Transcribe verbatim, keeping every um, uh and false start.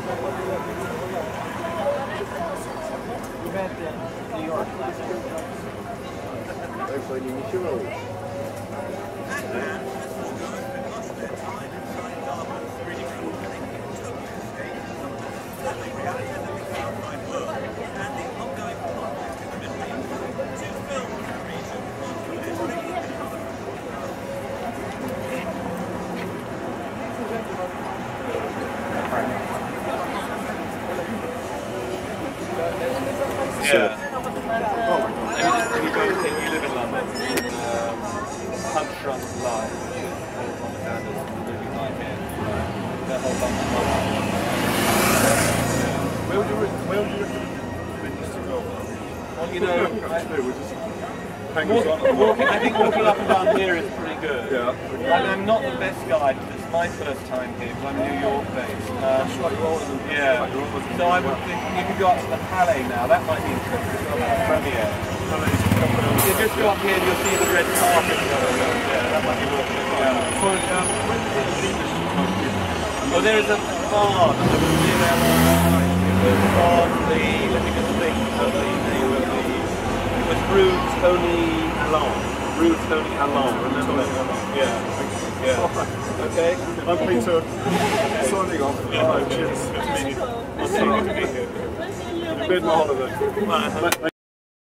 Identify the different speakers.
Speaker 1: We met in New York last year.
Speaker 2: Yeah. Oh, and you both think you live in London. Um, Punch Drunk Live, which is Tom Sanders movie night here. That whole London life.
Speaker 3: Where would you where would you recommend us to go?
Speaker 2: Well, you know, I,
Speaker 3: We're just hanging
Speaker 2: walk,
Speaker 3: on.
Speaker 2: walking, I think walking up and down here is pretty good.
Speaker 3: Yeah.
Speaker 2: And I'm not the best guide because it's my first time here because I'm New York based. Um,
Speaker 3: That's right, you're older than
Speaker 2: yeah.
Speaker 3: right, you're older than
Speaker 2: So I would think you can go up to the Palais now. That might be interesting. It's got a premiere. You just go up here and you'll see the red carpet going on. Yeah, that might be worth looking at.
Speaker 3: So, um, when did you leave this country?
Speaker 2: Oh, there is a bar that was near there. It was on the, let me just think of the name of the, it was Rue Tony Allon. Rue Tony Allon, remember that? Yeah. Yeah. Okay.
Speaker 3: I'm Peter. Signing off.
Speaker 2: Yeah.
Speaker 3: Cheers.
Speaker 2: It's good to meet you. I'll see you to be here.
Speaker 3: You've made my holiday.